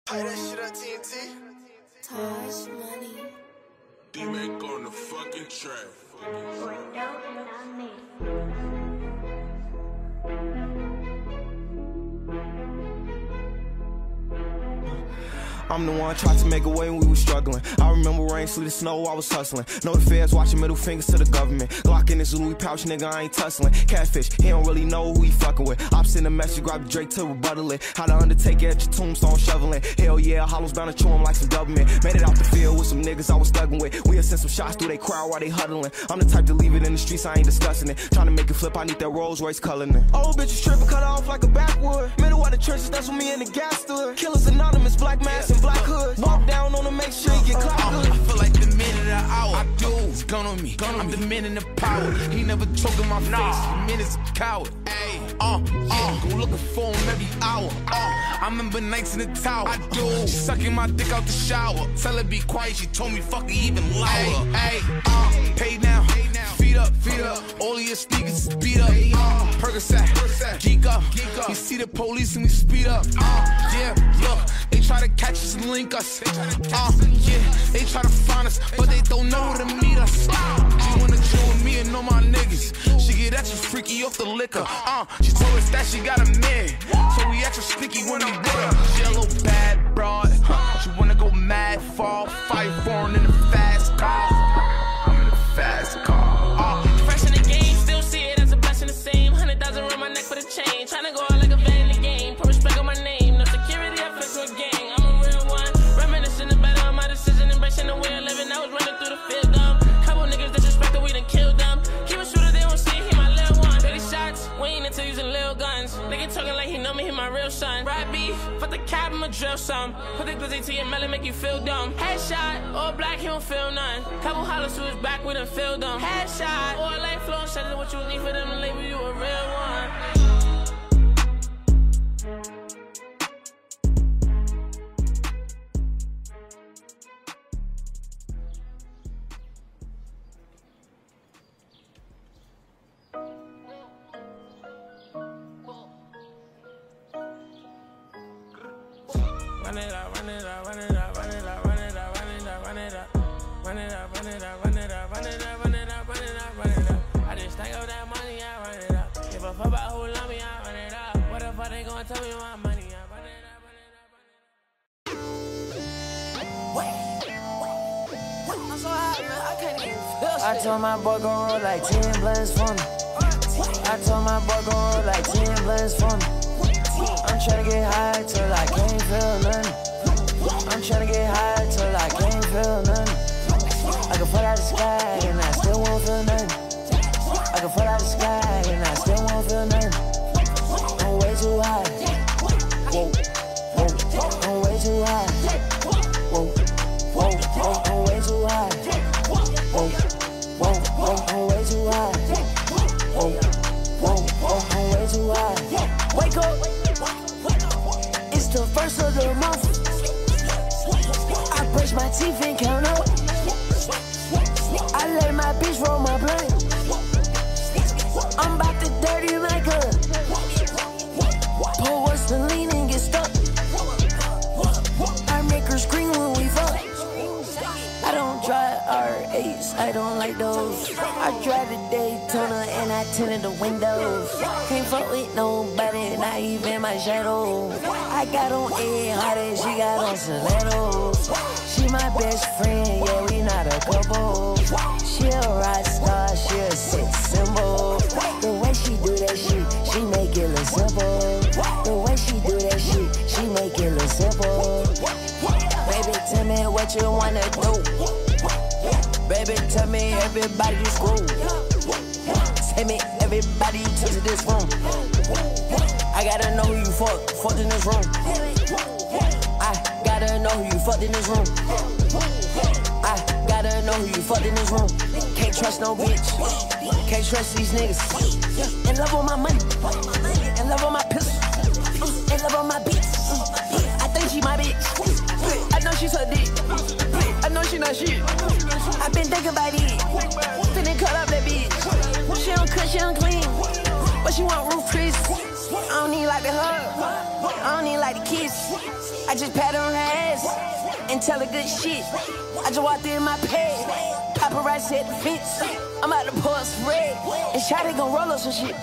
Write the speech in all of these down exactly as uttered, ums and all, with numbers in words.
Play that shit up, T N T. Tosh Money. D-Mac on the fucking track. I'm the one tried to make a way when we was struggling. I remember rain, sleet, and snow, I was hustling. Know the feds watching, middle fingers to the government. Glock in this Louis pouch, nigga, I ain't tussling. Catfish, he don't really know who he fucking with. I'm sending a message, grab the Drake to rebuttal it. How the Undertaker at your tombstone shoveling. Hell yeah, Hollow's bound to chew him like some government. Made it out the field with some niggas I was thugging with. We'll send some shots through they crowd while they huddling. I'm the type to leave it in the streets, I ain't discussing it. Trying to make it flip, I need that Rolls Royce coloring it. Old bitches tripping, cut off like a backwood. Middle of the trenches, that's when me and the gas stood. Killers anonymous, black mask and black hood. Walk down on them, make sure you get clapped good. I feel like the minute of the hour. I do. It's gun on me. Gun on I'm me. The man in the power. He never choke in my face. The man is a coward. Ay, uh, uh, go looking for him every hour. Uh, I remember nights in the tower. I do. She sucking my dick out the shower. Tell her be quiet. She told me fuck her even louder. Ay, uh, pay now. Feet up, feet up. All of your sneakers is beat up. Uh, Percocet, geek up. You see the police and we speed up. Uh, yeah, look. They try to catch us and link us. Uh, yeah, they try to find us, but they don't know where to meet us. She wanna chill with me and know my niggas. She get extra freaky off the liquor. Uh, she told us that she got a man, so we extra sticky when we with her. She a little bad broad. She wanna go mad, fall, fight foreign in the fast car. I'm in the fast car. Uh, fresh in the game, still see it as a blessing the same. Hundred thousand around my neck for the chain. Tryna go out like a vet in the game. Put respect on my name. No security, I flex with a gang. I'm a real one. Reminiscing the better on my decision. Embracing the way I live. I was running through the field dumb. Couple niggas disrespected, we done killed them. Keep a shooter, they won't see he my little one. thirty shots, we ain't into using little guns. Nigga talking like he know me, he my real son. Ride beef, fuck the cab, I'ma drill some. Put the glizzy to your melon, make you feel dumb. Headshot, all black, he don't feel none. Couple hollers to his back, we done filled them. Headshot, all light flow, shut it what you need for them to label you a real one. Run it up, run it up, run it up, run it up, run it up, run it up, run it up. Run it up, run it up, run it up, run it up, run it up, run it up, run it up. I just stack up that money, I run it up. Give a fuck about who love me, I run it up. What the fuck they gonna tell me my money, I run it up, run it up, run it up. I'm so hot, man, I can't even feel shit. I told my boy gon' roll like ten blunts for me. I told my boy gon' roll like ten blunts for me. I'm tryna get high till I can't feel nothing. I'm tryna get high till I can't feel nothing. I can fall out the sky and I still won't feel nothing. I can fall out the sky and I still won't feel nothing. I'm way too high. Whoa, whoa, I'm way too high. Whoa, whoa, whoa, I'm way too high. Whoa, whoa, whoa, I'm way too high. Whoa, whoa, whoa, I'm way too high. Wake up. It's the first of the month. I brush my teeth and count up. I let my bitch roll my blunt. I'm about to dirty my gun. Pull what's the lean and get stuck. I make her scream when we fuck. I don't drive R eights, I don't like those. I drive the Daytona and I tinted the windows. Can't fuck with nobody, not even my shadow. I got on A hard as she got on stilettos. She my best friend, yeah, we not a couple. She a rock star, she a sex symbol. The way she do that shit, she make it look simple. The way she do that shit, she make it look simple. Baby, tell me what you wanna do. Baby, tell me everybody you screw. Tell me everybody you touch this room. I gotta know who you fuck, fucked in this room. I gotta know who you fucked in this room. I gotta know who you fucked in this room. Can't trust no bitch. Can't trust these niggas. In love with my money. In love with my pistol. In love with my beats. I think she my bitch. I know she's her dick. I know she not shit. I been thinking about it. Finna cut up that bitch. She don't cut, she don't clean. But she want roof Chris. I don't need like the hug. I don't need like the kiss. I just pat on her ass and tell her good shit. I just walked in my pad, paparazzi at the fence. I'm out to pour some red, and Shawty gon' roll up some shit.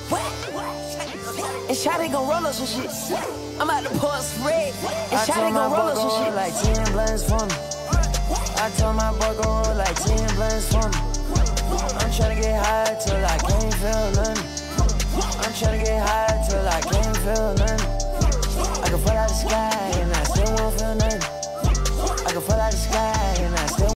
And Shawty gon' roll up some shit. I'm out to pour some red, and Shawty gon' roll up some shit. Like ten blunts for me. I told my boy go roll like ten blunts for me. I'm tryna get high till I can't feel nothing. I'm tryna get high till I can't feel nothing. I can fall out the sky.